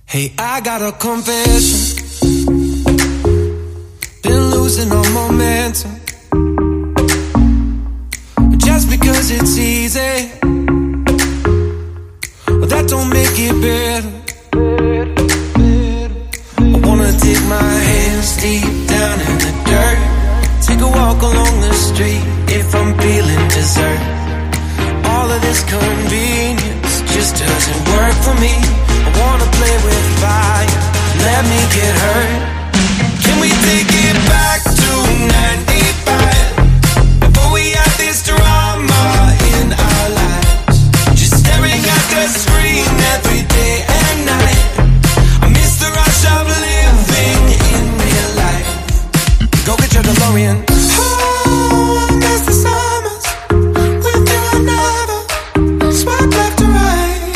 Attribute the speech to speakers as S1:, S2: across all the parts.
S1: Hey, I got a confession. Been losing all momentum. Just because it's easy, well, that don't make it better. I wanna dig my hands deep down in the dirt. Take a walk along the street if I'm feeling dessert. All of this convenience just doesn't work for me. I wanna play with fire, let me get hurt. Can we take it back to 95? Before we had this drama in our lives, just staring at the screen every day and night. I miss the rush of living in real life. Go get your DeLorean. Oh, I miss the summers with you and never swipe left to right.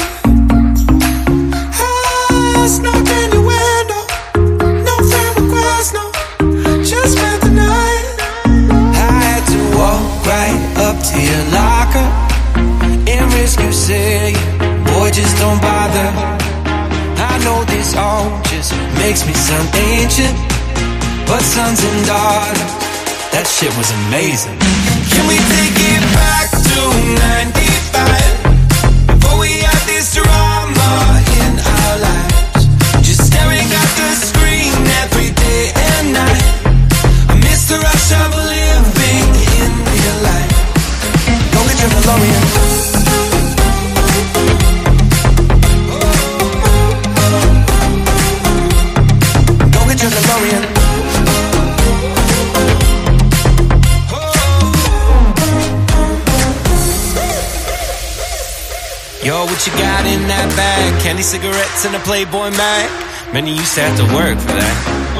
S1: Ah, snuck in your window, no friend request, no, just spent the night. I had to walk right up to your locker and risk you saying, boy, just don't bother. I know this all just makes me sound ancient, but sons and daughters, that shit was amazing. Can we take it back to 95? Before we had this drama in our lives, just staring at the screen every day and night. I miss the rush of living in real life. Go get your DeLorean. Go get your DeLorean. Yo, what you got in that bag? Candy, cigarettes, and a Playboy mag. Many used to have to work for that.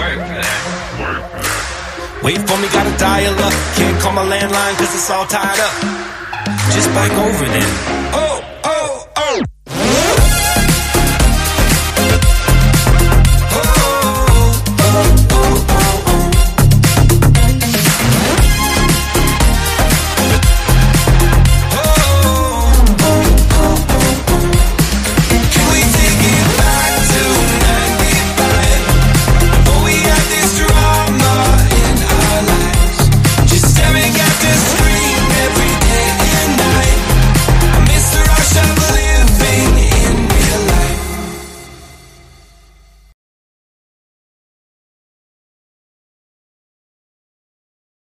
S1: Wait for me, gotta dial up. Can't call my landline cause it's all tied up. Just bike over then.